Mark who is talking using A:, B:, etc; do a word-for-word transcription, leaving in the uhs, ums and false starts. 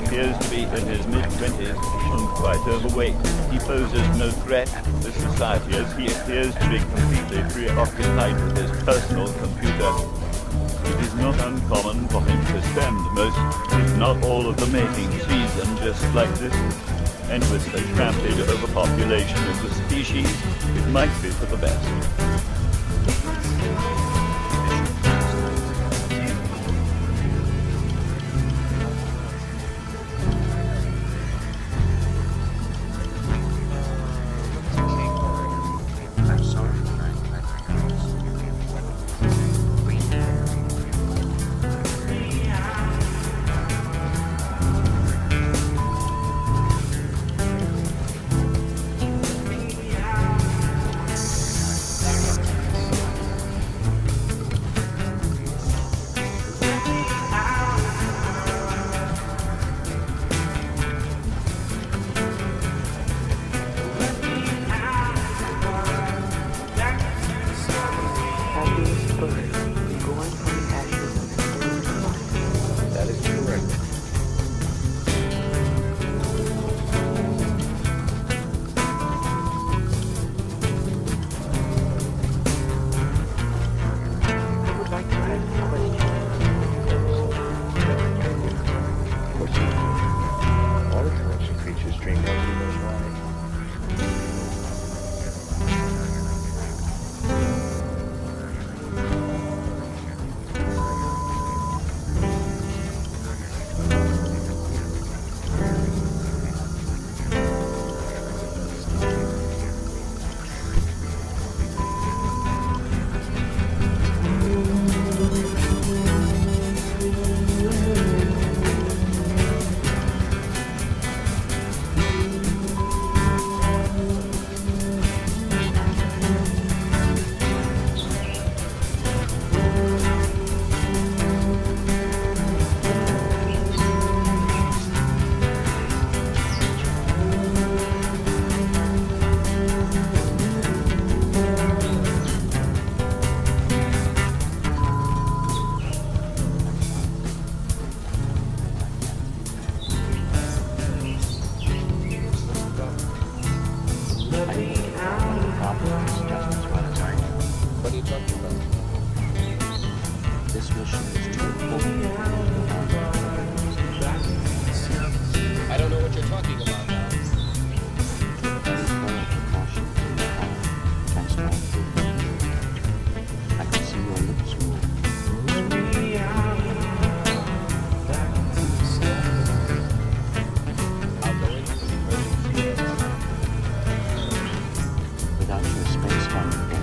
A: appears to be in his mid-twenties and quite overweight. He poses no threat to society as he appears to be completely preoccupied with his personal computer. It is not uncommon for him to spend most, if not all, of the mating season just like this. And with the rampage overpopulation of the species, it might be for the best.
B: Without your space one